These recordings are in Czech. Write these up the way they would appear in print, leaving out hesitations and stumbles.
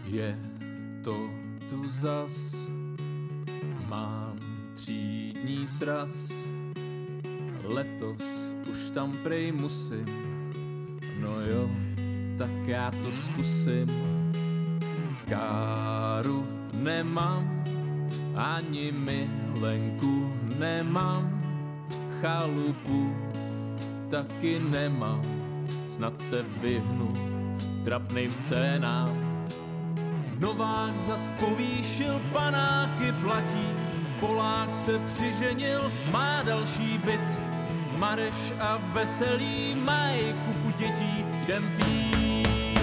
Je to tu zas, mám třídní sraz, letos už tam prej musím, no jo, tak já to zkusím. Káru nemám, ani milenku nemám, chalupu taky nemám, snad se vyhnu trapným scénám. Novák zas povýšil, panáky platí, Polák se přiženil, má další byt, Mareš a Veselý mají kupu dětí, jdem pít.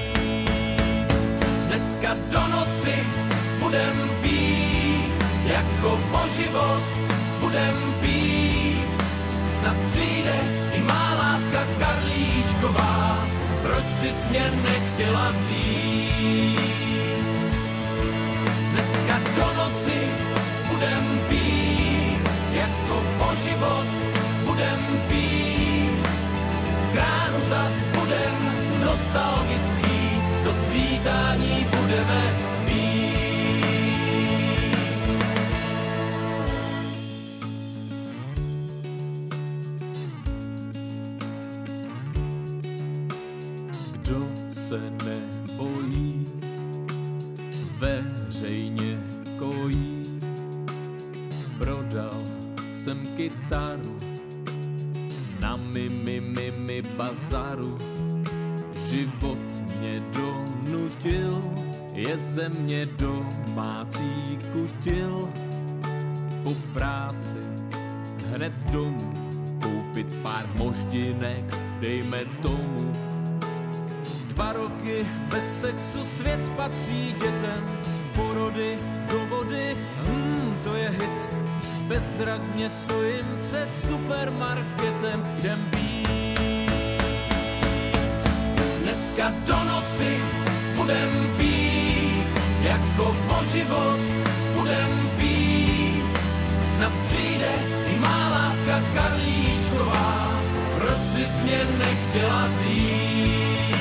Dneska do noci budem pít, jako o život budem pít. Snad přijde i má láska Karlíčková, proč jsi mě nechtěla vzít? Dneska do noci budem pít, jako o život budem pít. K ránu zas budem nostalgický, do svítání budeme pít. Kdo se nebojí, veřejně kojí. Prodal jsem kytaru na mi bazaru. Život mě donutil, je ze mě domácí kutil. Po práci hned domů, koupit pár moždinek, dejme tomu. 2 roky bez sexu, svět patří dětem, porody do vody, to je hit. Bezradně stojím před supermarketem, jdem pít. Dneska do noci budem pít, jako o život budem pít. Snad přijde i má láska Karlíčková, proč jsi mě nechtěla vzít?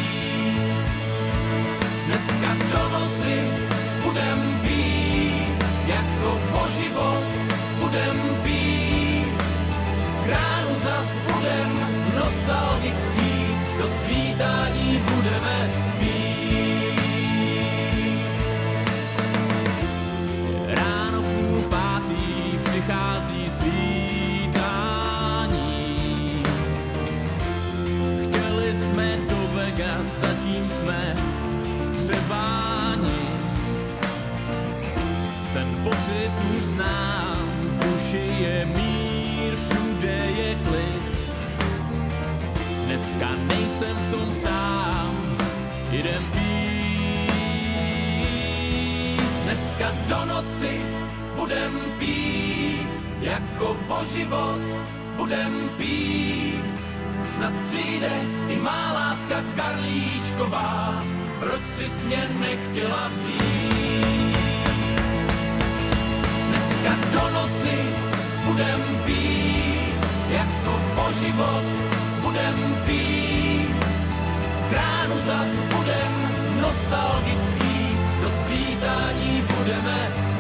Dneska do noci budem pít, jako o život budem pít. K ránu zas budem nostalgický, do svítání budeme pít. Ráno 4:30 přichází svítání. Chtěli jsme do Vegas, zatím jsme v Třebáni. Ten pocit už znám, duši je mír, všude je klid. Dneska nejsem v tom sám, jdem pít. Dneska do noci budem pít, jako o život budem pít. Snad přijde i má láska Karlíčková, proč jsi mě nechtěla vzít? Dneska do noci budem pít, jako o život budem pít. K ránu zas budem nostalgický, do svítání budeme